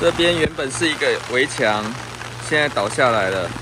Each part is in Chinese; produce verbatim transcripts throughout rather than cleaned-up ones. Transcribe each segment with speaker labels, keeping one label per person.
Speaker 1: 这边原本是一个围墙，现在倒下来了。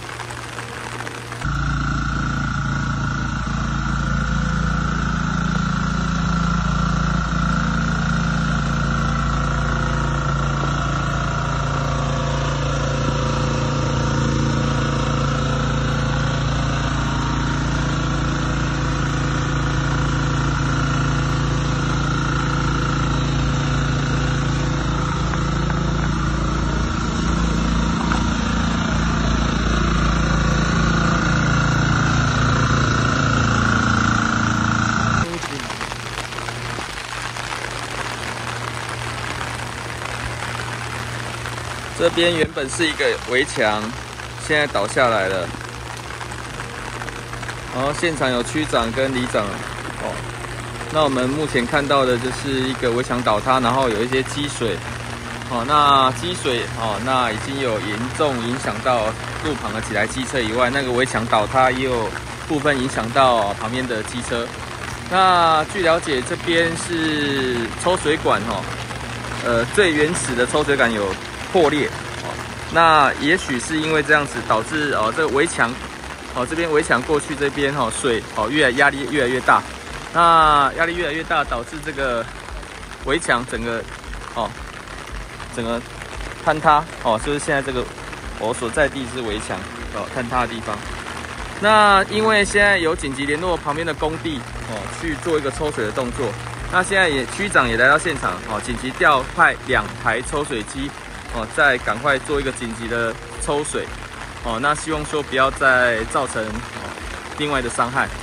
Speaker 1: 这边原本是一个围墙，现在倒下来了。然后现场有区长跟里长哦。那我们目前看到的就是一个围墙倒塌，然后有一些积水。哦，那积水哦，那已经有严重影响到路旁的几台机车以外，那个围墙倒塌也有部分影响到旁边的机车。那据了解，这边是抽水管哦，呃，最原始的抽水管有破裂哦，那也许是因为这样子导致哦，这个围墙哦，这边围墙过去这边哦，水哦越来压力越来越大，那压力越来越大，导致这个围墙整个哦整个坍塌哦，就是现在这个我所在地是围墙哦坍塌的地方。那因为现在有紧急联络旁边的工地哦，去做一个抽水的动作。那现在也区长也来到现场哦，紧急调派两台抽水机哦，再赶快做一个紧急的抽水哦。那希望说不要再造成哦另外的伤害。